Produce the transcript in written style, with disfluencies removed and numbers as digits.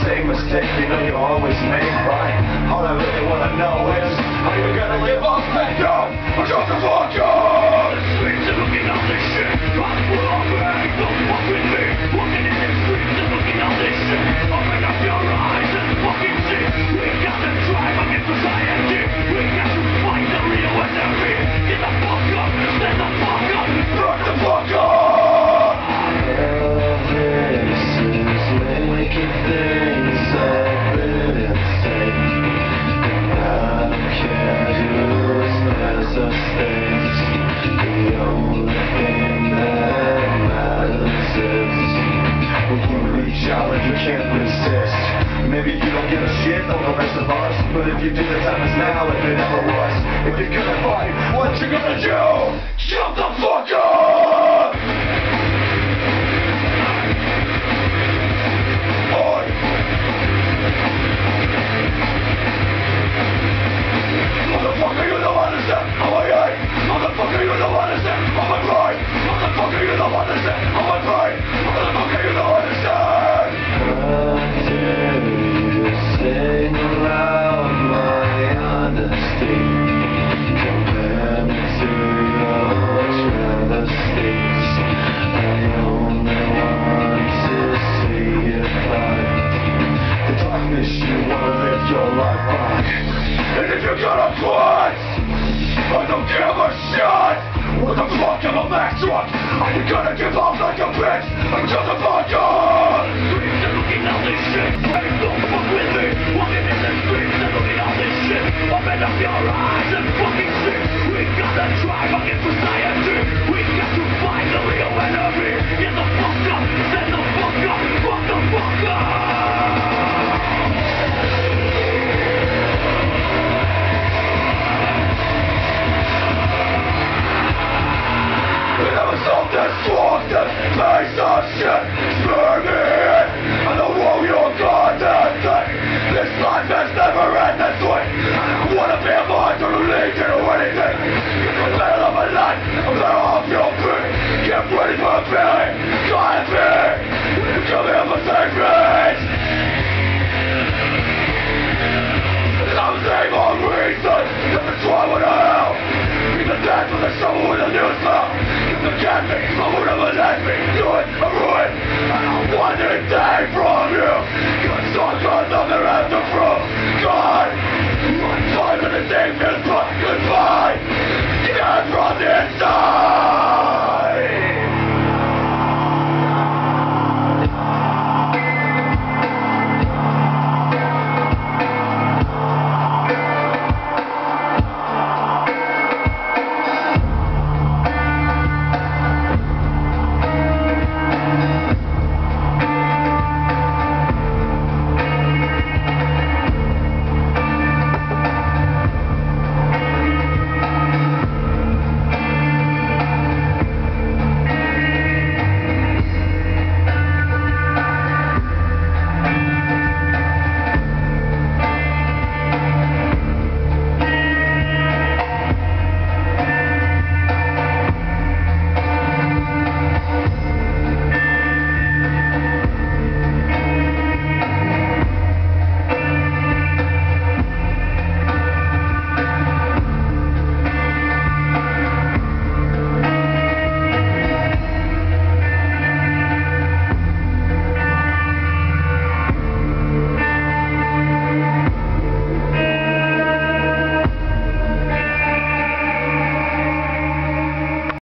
same mistake you know you always make, right? All I really wanna know is, are you gonna give up and down, or shut the fuck up? The streets are looking at this shit, I'm full of pain, don't fuck with me. Walking in the streets and looking at this shit, open up your eyes and fucking see. We got to drive against society, we got to fight the real enemy. Get the fuck up, stand the fuck up, burn the fuck up! Making things up in insane, and I don't care who's as a state. The only thing that matters is when you reach out and you can't resist. Maybe you don't give a shit on the rest of us, but if you do, the time is now if it ever was. If you're gonna fight, what you gonna do? Jump the fuck up! Motherfucker, you don't understand how I hate. Motherfucker, you don't understand how I pray. Motherfucker, you don't understand how I pray. Motherfucker, you don't understand. How dare you sing around my honesty? Compare me to your travesties. I only want to see you fight the darkness you wanna live your life by. And if you're gonna quit, I don't give a shit. What the fuck am I back truck? Are you gonna give up like a bitch? I'm just a fuck up. Streets are looking at this shit. Don't fuck with me.